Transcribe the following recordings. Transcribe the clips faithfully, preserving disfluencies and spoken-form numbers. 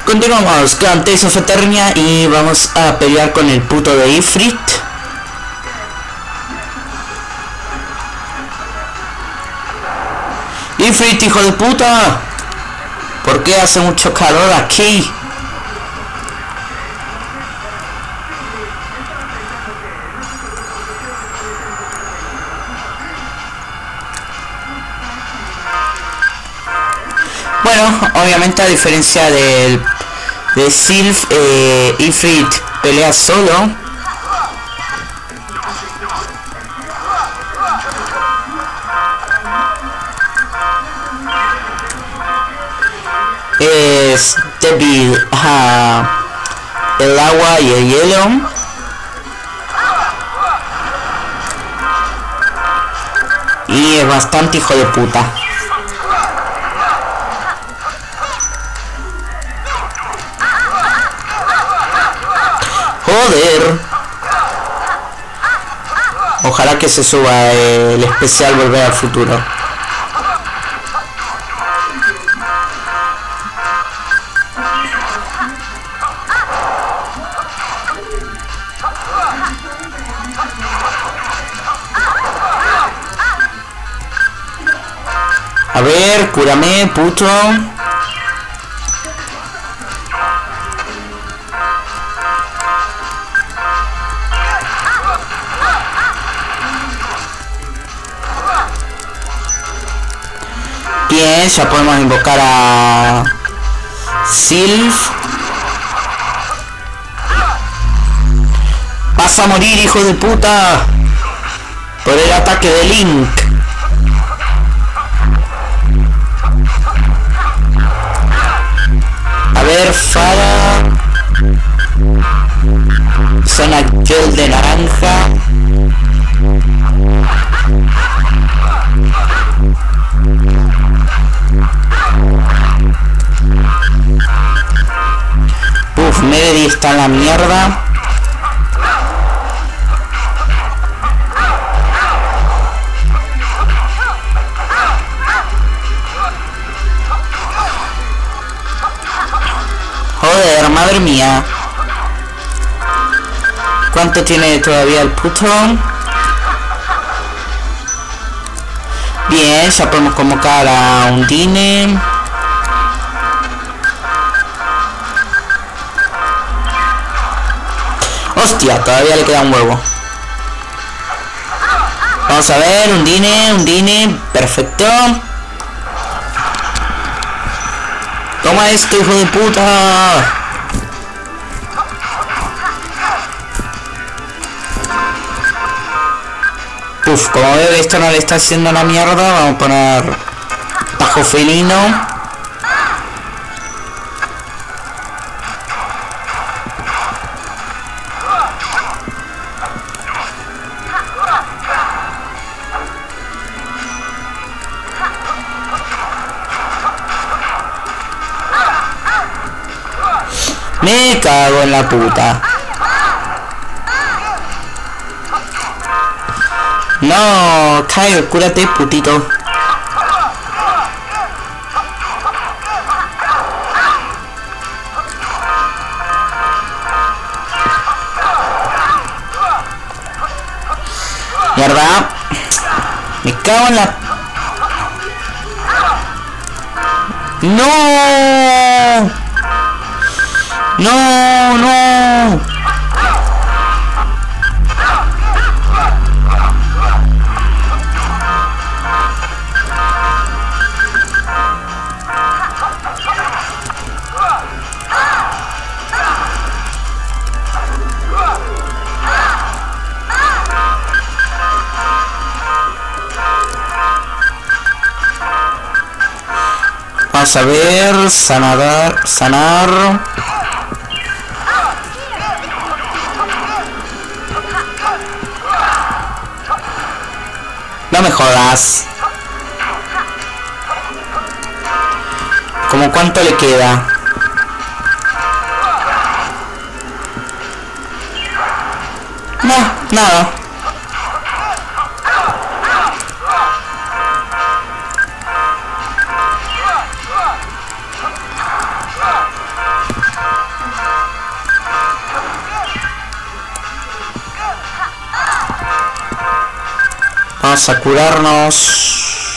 Continuamos con Tales of Eternia y vamos a pelear con el puto de Ifrit. Ifrit, hijo de puta, ¿por qué hace mucho calor aquí? Bueno, obviamente a diferencia del de Sylph, eh, Ifrit pelea solo. Es débil a el agua y el hielo. Y es bastante hijo de puta. Joder. Ojalá que se suba el especial Volver al Futuro. A ver, cúrame, puto. Bien, ya podemos invocar a Sylph. Vas a morir, hijo de puta, por el ataque de Link. A ver, Fara. Zona gel de naranja. Uf, Melody está en la mierda. Joder, madre mía. ¿Cuánto tiene todavía el puto? Bien, ya podemos convocar a Undine. Hostia, todavía le queda un huevo. Vamos a ver, Undine, Undine, perfecto. Toma esto, hijo de puta. Uf, como veo que esto no le está haciendo la mierda, vamos a poner Tajo Felino. Me cago en la puta. No, Kyle, cúrate, putito. Mierda. Me cago en la... No. No, no. Vamos a ver, sanar, sanar. No me jodas. ¿Cómo cuánto le queda? No, nada. curarnos, a curarnos.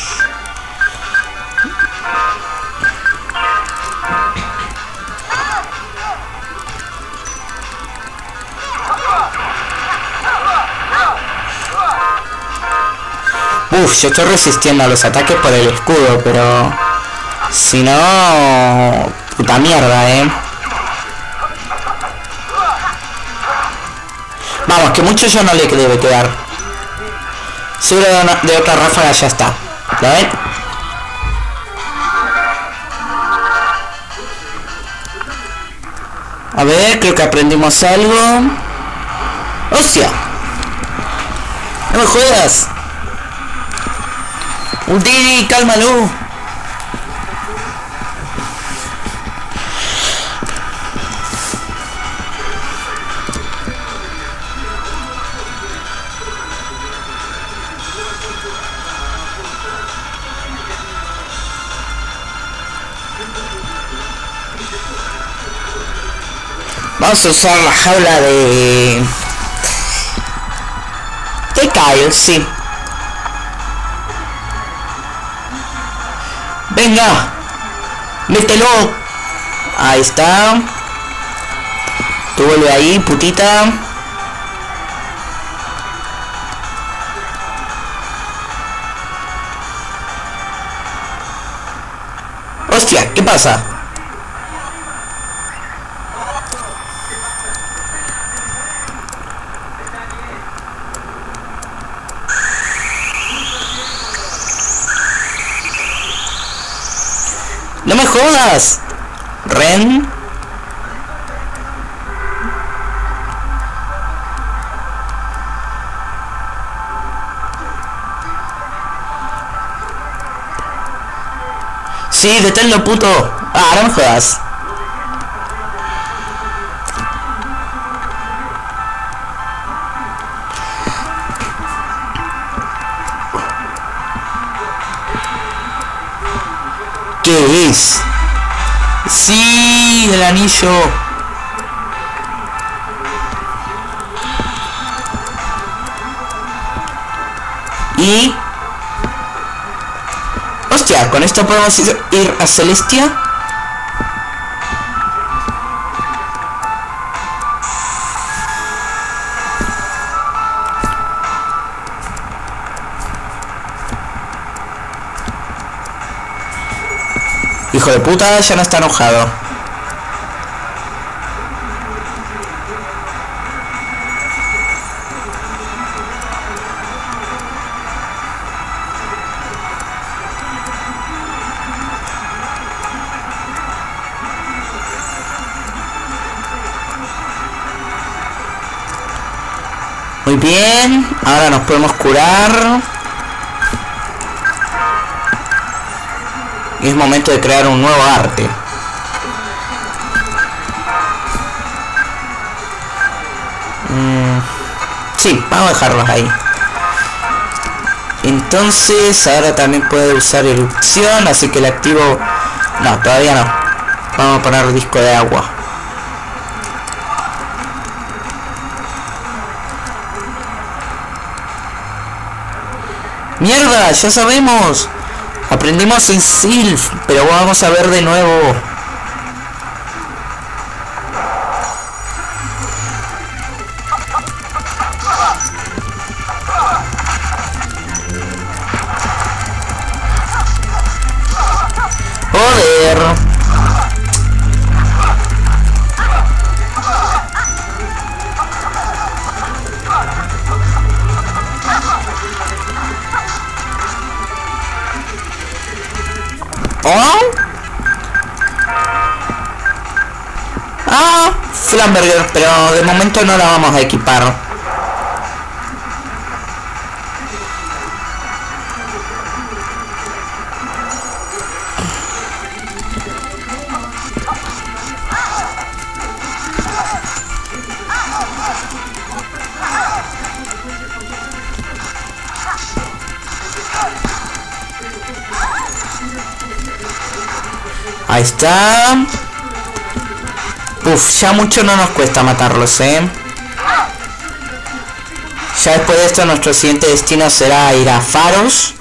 Uf, yo estoy resistiendo a los ataques por el escudo, pero... Si no... Puta mierda, eh. Vamos, que mucho yo no le debe quedar. Seguro de, una, de otra ráfaga ya está. ¿Lo ven? A ver, creo que aprendimos algo. ¡Hostia! ¡No me jodas! ¡Udiri, cálmalo! Vamos a usar la jaula de... de Kyle, sí. Venga, mételo. Ahí está. Tú vuelve ahí, putita. Hostia, ¿qué pasa? ¡No me jodas! Ren. Sí, deténlo, puto. Ah, no me jodas. ¿Qué es? Sí, el anillo. Y... hostia, con esto podemos ir a Celestia. Hijo de puta, ya no está enojado. Muy bien, ahora nos podemos curar. Y es momento de crear un nuevo arte. Mm, sí, vamos a dejarlos ahí. Entonces, ahora también puede usar erupción, así que le activo... no, todavía no. Vamos a poner disco de agua. ¡Mierda! ¡Ya sabemos! Aprendimos en Sylph, pero vamos a ver de nuevo. Joder. ¿Oh? Ah, Flamberger, pero de momento no la vamos a equipar. Ahí está. Uf, ya mucho no nos cuesta matarlos, eh. Ya después de esto nuestro siguiente destino será ir a Faros.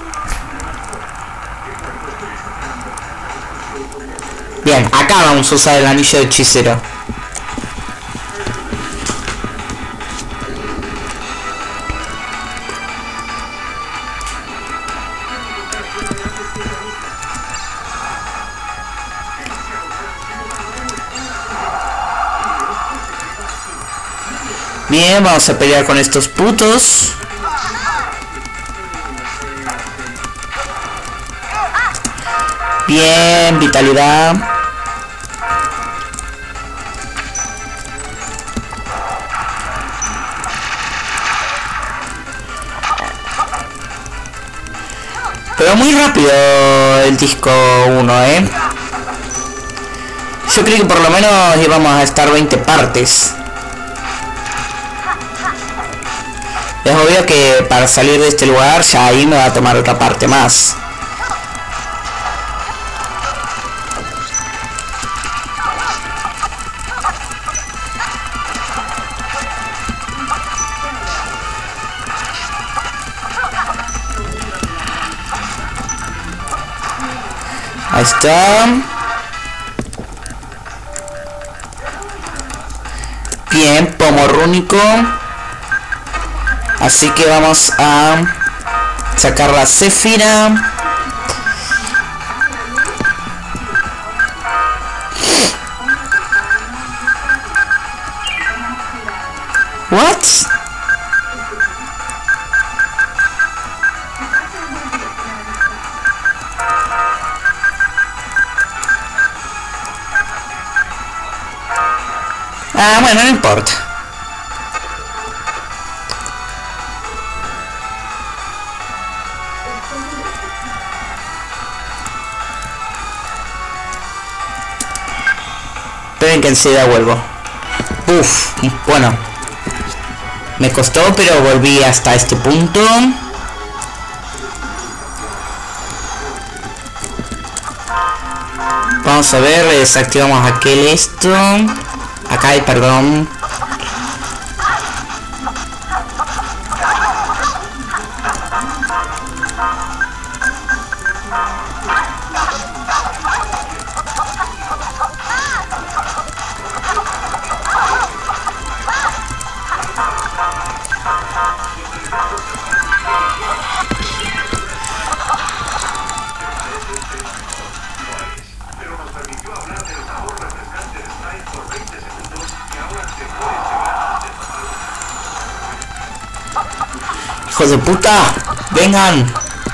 Bien, acá vamos a usar el anillo de hechicero. Bien, vamos a pelear con estos putos. Bien, vitalidad. Pero muy rápido el disco uno, ¿eh? Yo creo que por lo menos íbamos a estar veinte partes. Es obvio que para salir de este lugar ya ahí me va a tomar otra parte más. Ahí está. Bien, pomo rúnico. Así que vamos a sacar la Céfira. What? Ah, bueno, no importa. Esperen que enseguida vuelvo. Uf, bueno. Me costó, pero volví hasta este punto. Vamos a ver, desactivamos aquel esto. Acá hay, perdón. ¡Hijos de puta! ¡Vengan!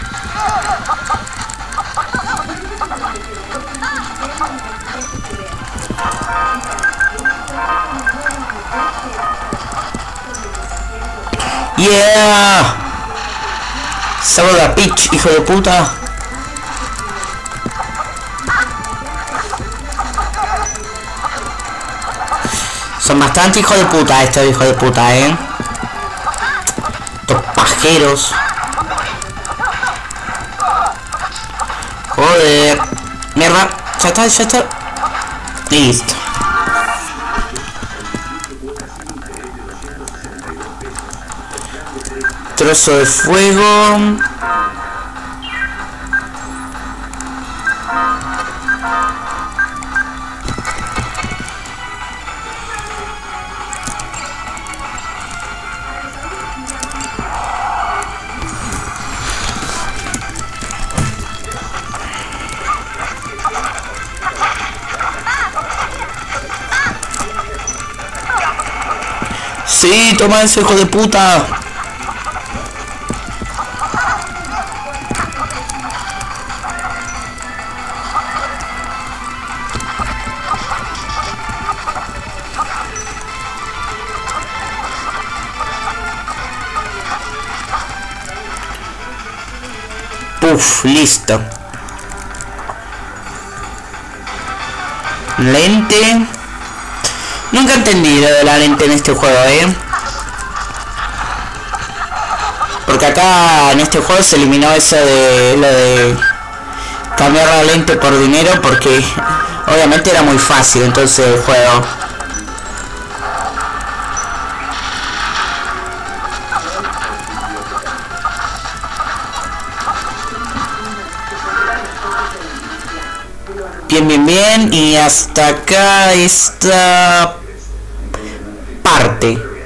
¡Yeah! Saboda Peach, hijo de puta. Son bastante hijos de puta estos hijos de puta, eh. Estos pajeros. Joder. Mierda. Ya está, ya está. Listo. Trozo de fuego. Sí, toma eso, hijo de puta. Uf, listo. Lente. Nunca entendí lo de la lente en este juego, eh. Porque acá en este juego se eliminó eso de lo de cambiar la lente por dinero, porque obviamente era muy fácil entonces el juego. Bien, bien, bien. Y hasta acá esta parte.